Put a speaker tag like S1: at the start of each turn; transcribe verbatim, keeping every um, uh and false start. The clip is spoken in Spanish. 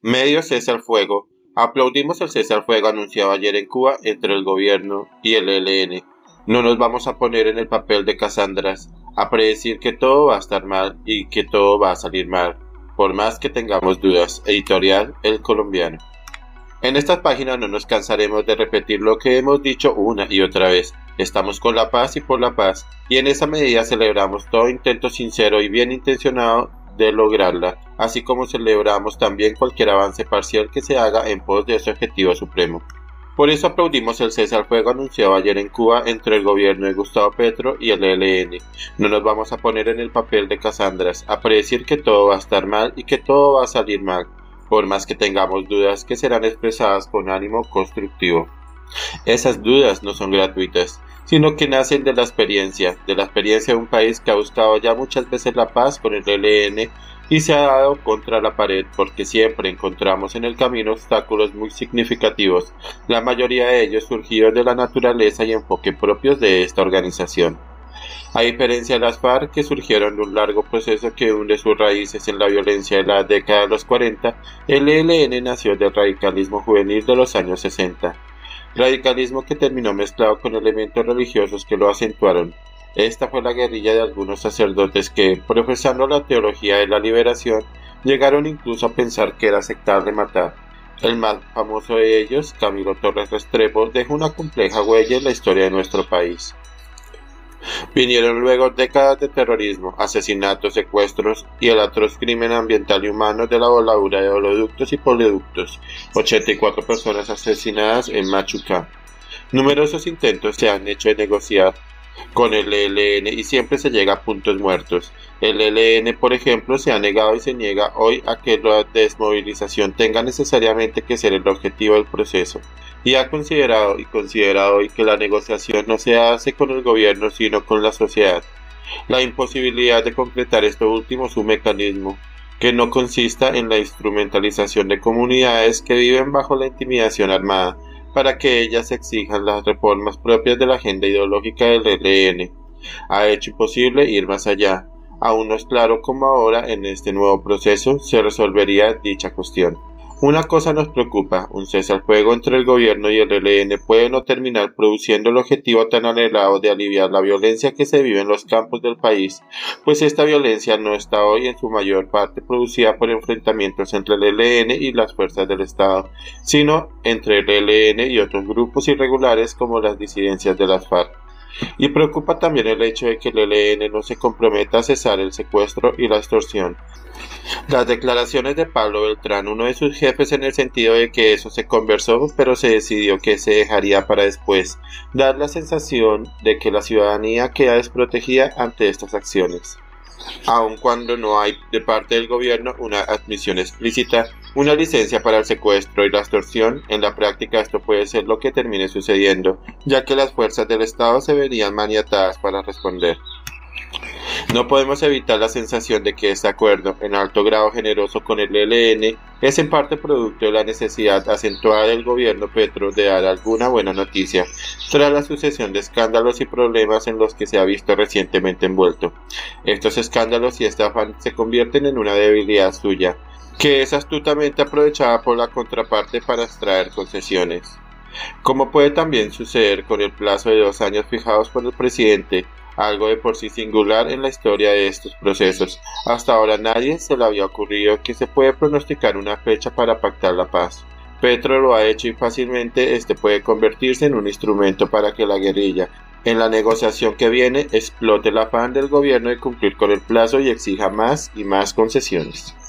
S1: Medio cese al fuego. Aplaudimos el cese al fuego anunciado ayer en Cuba entre el gobierno y el E L N. No nos vamos a poner en el papel de Casandras, a predecir que todo va a estar mal y que todo va a salir mal, por más que tengamos dudas. Editorial El Colombiano. En estas páginas no nos cansaremos de repetir lo que hemos dicho una y otra vez. Estamos con la paz y por la paz, y en esa medida celebramos todo intento sincero y bien intencionado de lograrla, así como celebramos también cualquier avance parcial que se haga en pos de ese objetivo supremo. Por eso aplaudimos el cese al fuego anunciado ayer en Cuba entre el gobierno de Gustavo Petro y el E L N. No nos vamos a poner en el papel de Casandras, a predecir que todo va a estar mal y que todo va a salir mal, por más que tengamos dudas que serán expresadas con ánimo constructivo. Esas dudas no son gratuitas, sino que nacen de la experiencia, de la experiencia de un país que ha buscado ya muchas veces la paz con el E L N y se ha dado contra la pared porque siempre encontramos en el camino obstáculos muy significativos, la mayoría de ellos surgidos de la naturaleza y enfoque propios de esta organización. A diferencia de las FARC, que surgieron de un largo proceso que hunde sus raíces en la violencia de la década de los cuarenta, el E L N nació del radicalismo juvenil de los años sesenta. Radicalismo que terminó mezclado con elementos religiosos que lo acentuaron. Esta fue la guerrilla de algunos sacerdotes que, profesando la teología de la liberación, llegaron incluso a pensar que era aceptable matar. El más famoso de ellos, Camilo Torres Restrepo, dejó una compleja huella en la historia de nuestro país. Vinieron luego décadas de terrorismo, asesinatos, secuestros y el atroz crimen ambiental y humano de la voladura de oleoductos y poliductos, ochenta y cuatro personas asesinadas en Machuca. Numerosos intentos se han hecho de negociar con el E L N y siempre se llega a puntos muertos. El E L N, por ejemplo, se ha negado y se niega hoy a que la desmovilización tenga necesariamente que ser el objetivo del proceso, y ha considerado y considerado hoy que la negociación no se hace con el gobierno sino con la sociedad. La imposibilidad de concretar esto último es un mecanismo que no consista en la instrumentalización de comunidades que viven bajo la intimidación armada para que ellas exijan las reformas propias de la agenda ideológica del E L N. Ha hecho imposible ir más allá. Aún no es claro cómo ahora, en este nuevo proceso, se resolvería dicha cuestión. Una cosa nos preocupa: un cese al fuego entre el gobierno y el E L N puede no terminar produciendo el objetivo tan anhelado de aliviar la violencia que se vive en los campos del país, pues esta violencia no está hoy en su mayor parte producida por enfrentamientos entre el E L N y las fuerzas del Estado, sino entre el E L N y otros grupos irregulares como las disidencias de las FARC. Y preocupa también el hecho de que el E L N no se comprometa a cesar el secuestro y la extorsión. Las declaraciones de Pablo Beltrán, uno de sus jefes, en el sentido de que eso se conversó pero se decidió que se dejaría para después, dar la sensación de que la ciudadanía queda desprotegida ante estas acciones. Aun cuando no hay de parte del gobierno una admisión explícita, una licencia para el secuestro y la extorsión, en la práctica esto puede ser lo que termine sucediendo, ya que las fuerzas del Estado se verían maniatadas para responder. No podemos evitar la sensación de que este acuerdo, en alto grado generoso con el E L N, es en parte producto de la necesidad acentuada del gobierno Petro de dar alguna buena noticia, tras la sucesión de escándalos y problemas en los que se ha visto recientemente envuelto. Estos escándalos y este afán se convierten en una debilidad suya, que es astutamente aprovechada por la contraparte para extraer concesiones. Como puede también suceder con el plazo de dos años fijados por el presidente, algo de por sí singular en la historia de estos procesos. Hasta ahora nadie se le había ocurrido que se puede pronosticar una fecha para pactar la paz. Petro lo ha hecho y fácilmente este puede convertirse en un instrumento para que la guerrilla, en la negociación que viene, explote el afán del gobierno de cumplir con el plazo y exija más y más concesiones.